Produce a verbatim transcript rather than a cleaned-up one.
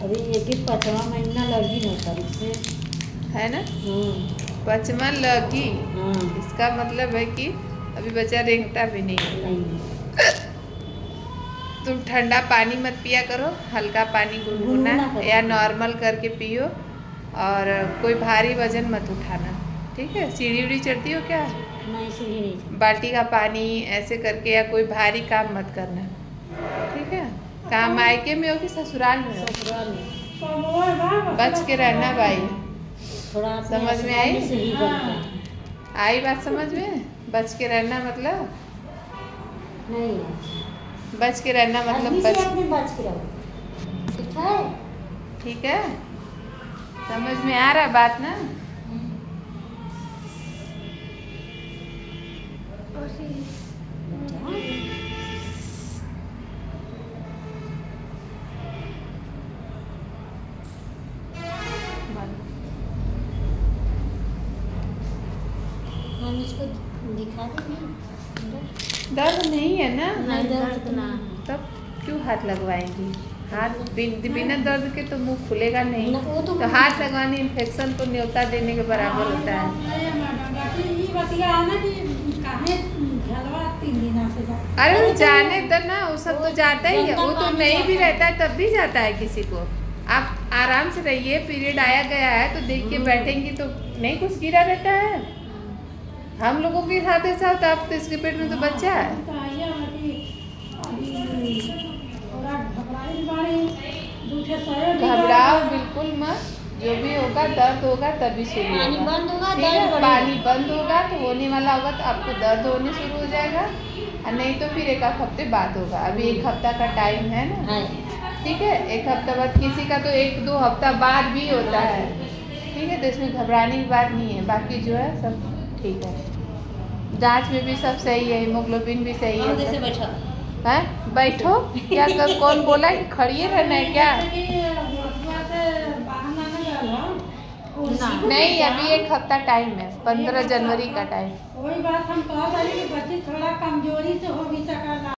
अभी एक ही पाँचवा महीना लगी ना तारीख से है ना। पाँचवा लगी। इसका मतलब है कि अभी बच्चा रेंगता भी नहीं है। नहीं। तुम ठंडा पानी मत पिया करो, हल्का पानी गुनगुना या नॉर्मल करके पियो, और कोई भारी वजन मत उठाना, ठीक है। सीढ़ी उड़ी चढ़ती हो क्या? नहीं, सीढ़ी नहीं। बाल्टी का पानी ऐसे करके, या कोई भारी काम मत करना, ठीक है। काम मायके में हो कि ससुराल में हो? ससुराल में। बच के रहना भाई। थोड़ा समझ में आई? सही बनता आई बात समझ में? बच के रहना मतलब नहीं, बच के रहना मतलब बच बच के रहो, ठीक है। ठीक है, समझ में आ रहा बात ना? हम इसको दिखा देंगे। दर्द नहीं है ना? नहीं, दर्द ना। तब क्यों हाथ लगवाएंगी? हाथ बिना दर्द के तो मुंह खुलेगा नहीं, तो, तो हाथ लगवाने इन्फेक्शन को न्योता देने के बराबर होता है। अरे वो जाने तो ना, वो सब तो जाता ही है। वो तो नहीं भी रहता है तब भी जाता है किसी को। आप आराम से रहिए, पीरियड आया गया है तो देख के बैठेंगी तो नहीं कुछ गिरा रहता है। हम लोगों के साथ ऐसा होता है, आप तो इसके पेट में तो बच्चा है। घबराओ बिल्कुल मत, जो भी होगा दर्द होगा तभी शुरू पानी बंद होगा, दर्द पानी बंद होगा तो होने वाला होगा तो आपको दर्द होने शुरू हो जाएगा, और नहीं तो फिर एक हफ्ते बाद होगा। अभी एक हफ्ता का टाइम है ना, ठीक है। एक हफ्ता बाद, किसी का तो एक दो हफ्ता बाद भी होता है, ठीक है। तो इसमें घबराने की बात नहीं है, बाकी जो है सब ठीक है। जांच में भी सब सही है, हीमोग्लोबिन भी सही है। जैसे बैठो है बैठो क्या कर, कौन बोला कि खड़िए रहना है क्या? नहीं, अभी एक हफ्ता टाइम है, पंद्रह जनवरी का टाइम। वही बात हम कह रहे हैं कि बच्चे थोड़ा कमजोरी से हो भी सका।